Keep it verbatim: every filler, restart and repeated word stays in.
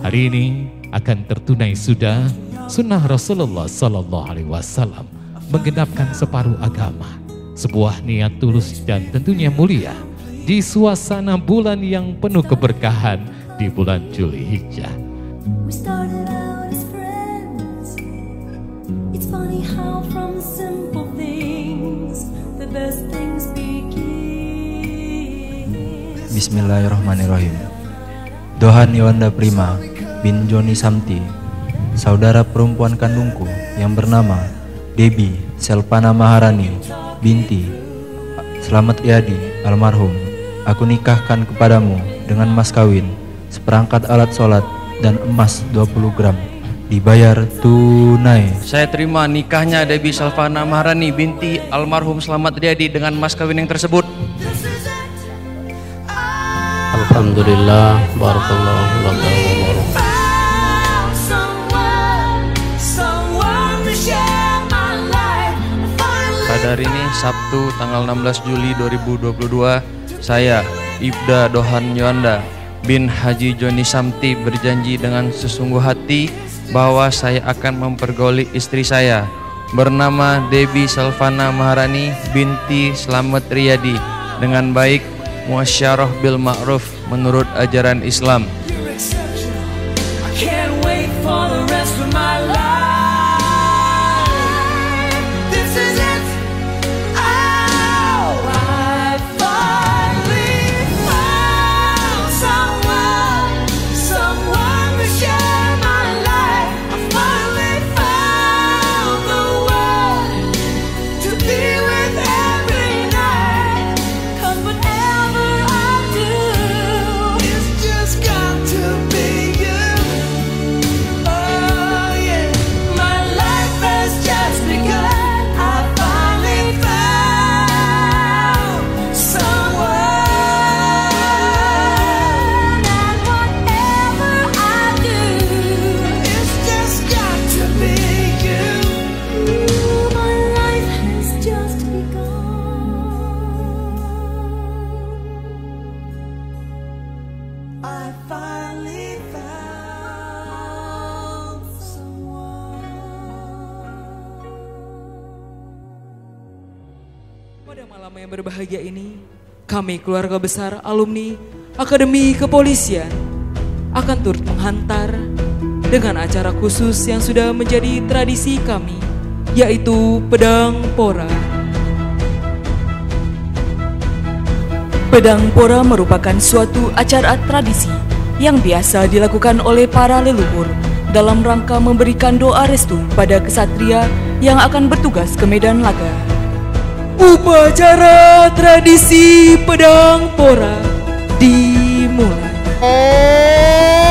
Hari ini akan tertunai sudah sunnah Rasulullah Sallallahu Alaihi Wasallam menggenapkan separuh agama. Sebuah niat tulus dan tentunya mulia di suasana bulan yang penuh keberkahan di bulan Zulhijjah. We started out as friends. It's funny how from simple things the best things begin. Bismillahirrahmanirrahim. Dohan Yolanda Prima bin Joni Samti, saudara perempuan kandungku yang bernama Debbie Selvana Maharani binti Slamet Riyadi almarhum, aku nikahkan kepadamu dengan mas kawin, seperangkat alat sholat dan emas dua puluh gram, dibayar tunai. Saya terima nikahnya Debbie Selvana Maharani binti almarhum Slamet Riyadi dengan mas kawin yang tersebut. Alhamdulillah, barakallahu laka wa barak. Pada hari ini Sabtu tanggal enam belas Juli dua ribu dua puluh dua, saya Ibda Dohan Yolanda bin Haji Joni Samti berjanji dengan sesungguh hati bahwa saya akan mempergauli istri saya bernama Debbie Selvana Maharani binti Slamet Riyadi dengan baik, muasyarah bil ma'ruf menurut ajaran Islam. Pada malam yang berbahagia ini, kami keluarga besar alumni Akademi Kepolisian akan turut menghantar dengan acara khusus yang sudah menjadi tradisi kami, yaitu Pedang Pora. Pedang Pora merupakan suatu acara tradisi yang biasa dilakukan oleh para leluhur dalam rangka memberikan doa restu pada kesatria yang akan bertugas ke medan laga. Upacara tradisi Pedang Pora dimulai.